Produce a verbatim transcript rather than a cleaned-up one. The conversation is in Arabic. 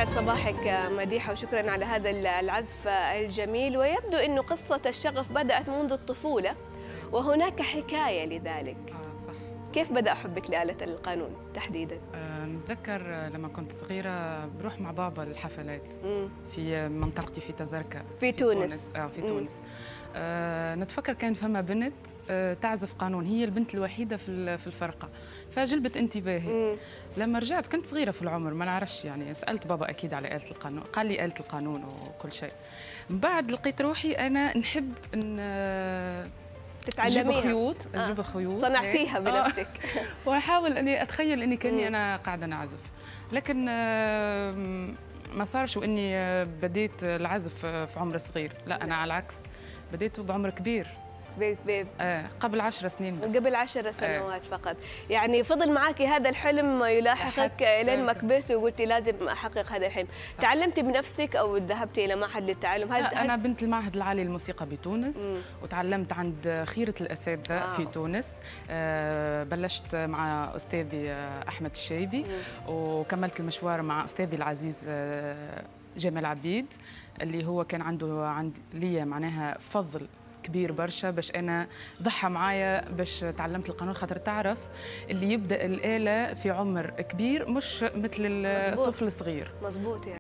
يسعد صباحك مديحة، وشكرا على هذا العزف الجميل. ويبدو أنه قصة الشغف بدأت منذ الطفولة وهناك حكاية لذلك. آه صح. كيف بدأ حبك لآلة القانون تحديدا؟ آه نتذكر لما كنت صغيرة بروح مع بابا الحفلات مم. في منطقتي في تزركة في, في تونس. تونس اه في تونس. آه نتفكر كان فما بنت آه تعزف قانون، هي البنت الوحيدة في في الفرقة، فجلبت انتباهي. مم. لما رجعت كنت صغيرة في العمر ما نعرفش، يعني سألت بابا أكيد على آلة القانون، قال لي آلة القانون وكل شيء. من بعد لقيت روحي أنا نحب أن تتعلميها، نجيب خيوط، نجيب آه. خيوط صنعتيها بنفسك. آه. واحاول اني اتخيل اني كاني انا قاعده نعزف، لكن ما صارش واني بديت العزف في عمر صغير، لا انا على العكس بديته بعمر كبير. بيب بيب. آه قبل عشر سنين بس. قبل عشر سنوات آه. فقط. يعني فضل معك هذا الحلم يلاحقك لين ما كبرت وقلتي لازم احقق هذا الحلم. صح. تعلمتي بنفسك او ذهبتي الى معهد للتعلم؟ هل انا بنت المعهد العالي للموسيقى بتونس. مم. وتعلمت عند خيرة الاساتذه آه. في تونس. آه بلشت مع استاذي احمد الشايبي. مم. وكملت المشوار مع استاذي العزيز آه جمال عبيد، اللي هو كان عنده عند ليا معناها فضل كبير برشا باش انا ضحى معايا باش تعلمت القانون، خاطر تعرف اللي يبدا الاله في عمر كبير مش مثل الطفل الصغير. مزبوط يعني.